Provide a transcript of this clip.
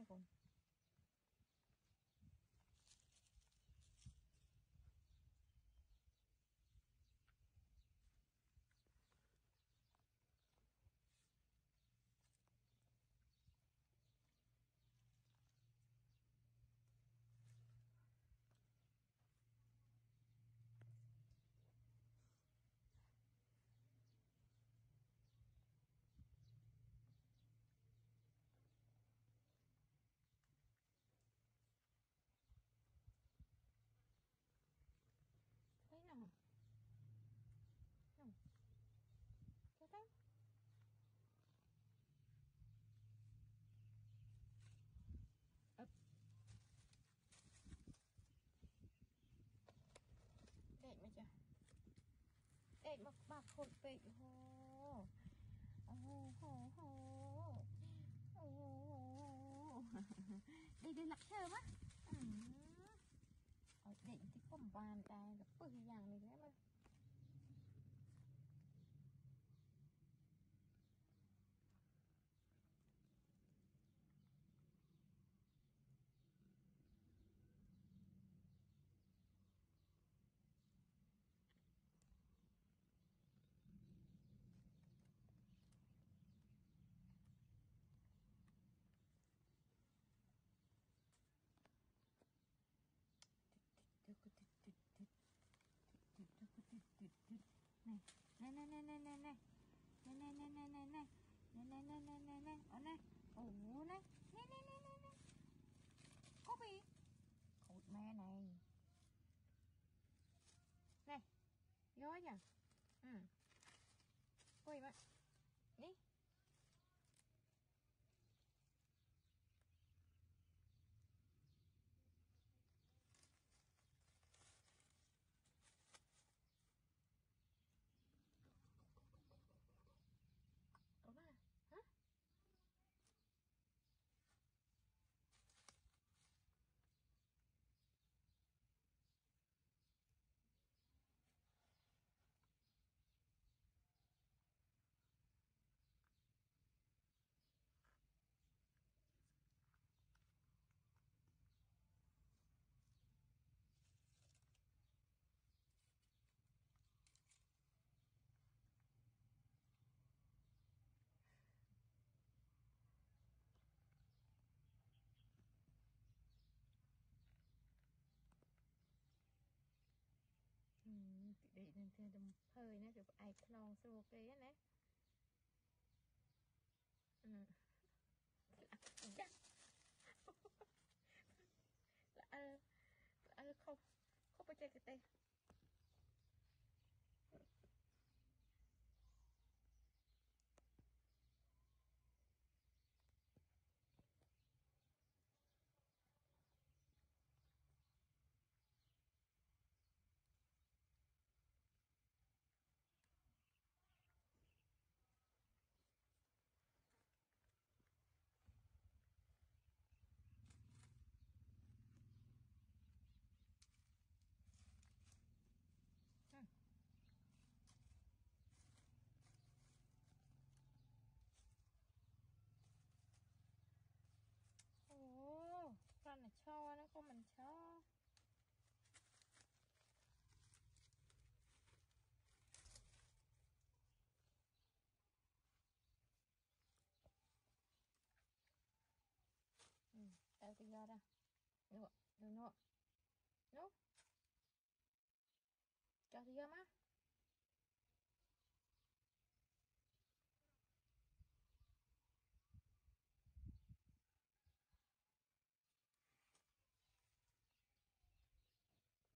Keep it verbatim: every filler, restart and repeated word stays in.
này cùng thấy nào nào cái đó ấp đẹp mà chưa đẹp mà bà khôi bị hồ hồ hồ hồ hồ đi đi nặc thơm á ở định thì không bàn tay là bự dạng này đấy mà này này này này này này này này này này này này này này này này này này ở này ồ này này này này này này Kobie cột mẹ này này vô nhỉ ừ Kobie bạn đi có mà hả ừ để nên thêm đầm hơi nữa được ai clone số cái á nè ừ là là không không phải chơi cái tay ồ con này cho nó con mình cho ừ tao thì ra nữa nữa nữa nữa cho thì ra má